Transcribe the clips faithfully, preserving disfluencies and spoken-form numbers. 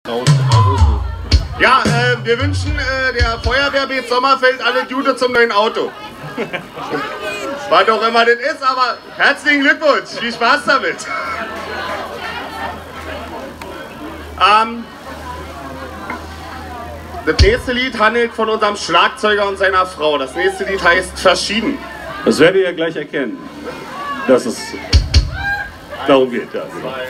Ja, äh, wir wünschen äh, der Feuerwehr B Sommerfeld alle Gute zum neuen Auto. Was auch immer das ist, aber herzlichen Glückwunsch, viel Spaß damit. Ähm, das nächste Lied handelt von unserem Schlagzeuger und seiner Frau. Das nächste Lied heißt Verschieden. Das werdet ihr ja gleich erkennen, dass es darum geht. Ja.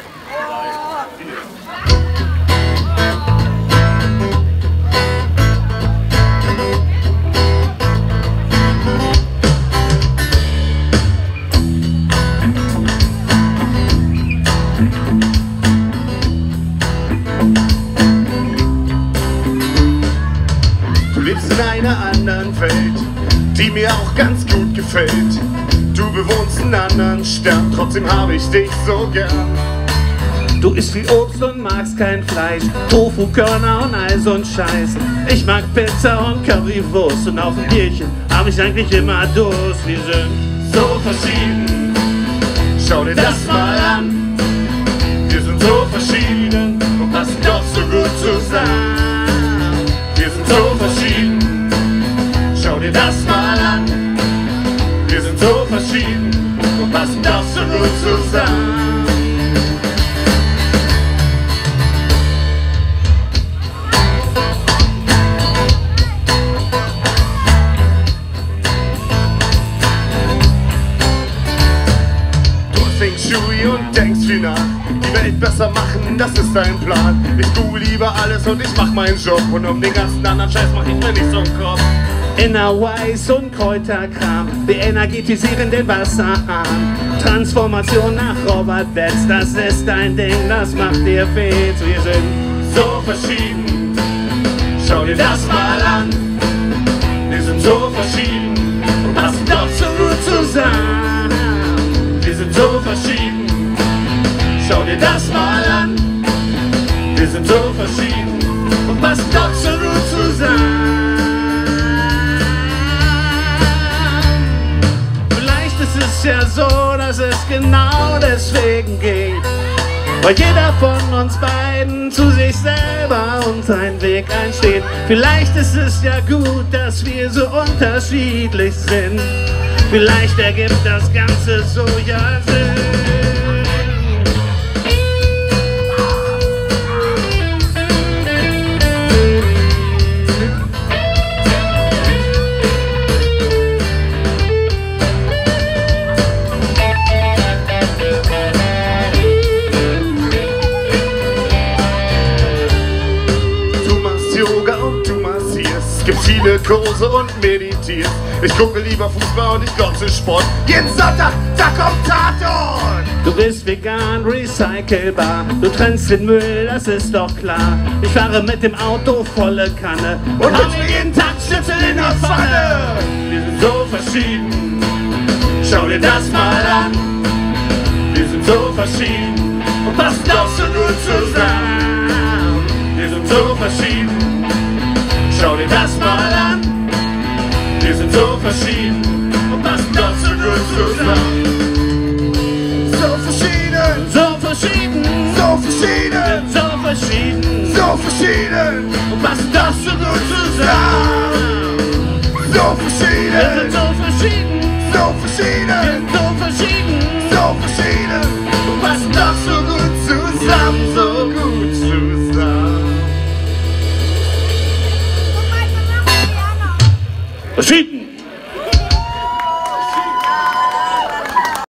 Du lebst in einer anderen Welt, die mir auch ganz gut gefällt. Du bewohnst einen anderen Stern, trotzdem habe ich dich so gern. Du isst viel Obst und magst kein Fleisch, Tofu, Körner und all so ein Scheiß. Ich mag Pizza und Currywurst und auf ein Bierchen hab ich eigentlich immer Durst. Wir sind So verschieden, schau dir das mal an. Wir sind so verschieden und passen doch so gut zusammen. Wir sind so verschieden, schau dir das mal an. Wir sind so verschieden und passen doch so gut zusammen. Du hast Feng Shui und denkst viel nach. Die Welt besser machen, das ist dein Plan. Ich tu lieber alles und ich mach meinen Job. Und um den ganzen anderen Scheiß mach ich mir nicht so einen Kopf. Inner Weiß und Kräuterkram, wir energetisieren den Wasserhahn. Transformation nach Robert Betz, das ist dein Ding, das macht dir Fehls. Wir sind So verschieden, schau dir das mal an. Wir sind so verschieden und passen doch so gut zusammen. Wir sind so verschieden, schau dir das mal an. Wir sind so verschieden und passen doch so gut zusammen. Es ist ja so, dass es genau deswegen geht, weil jeder von uns beiden zu sich selber und seinen Weg einsteht. Vielleicht ist es ja gut, dass wir so unterschiedlich sind. Vielleicht ergibt das Ganze so ja Sinn. Es gibt viele Kurse und meditierst. Ich gucke lieber Fußball und ich glotze Sport. Jeden Sonntag, da kommt Tatort! Du bist vegan, recycelbar, du trennst den Müll, das ist doch klar. Ich fahre mit dem Auto volle Kanne Und hau mir jeden Tag Schnitzel in der Pfanne! Wir sind so verschieden, schau dir das mal an. Wir sind so verschieden und passen doch so gut zusammen. Wir sind so verschieden, schau dir das mal an. Wir sind so verschieden und passen doch so gut zusammen. So verschieden, so verschieden, so verschieden, so verschieden, so verschieden und passen doch so gut zusammen. So Wir sind verschieden, so verschieden, so verschieden, so verschieden, so verschieden und passen doch so gut zusammen, so gut zusammen. verschieden.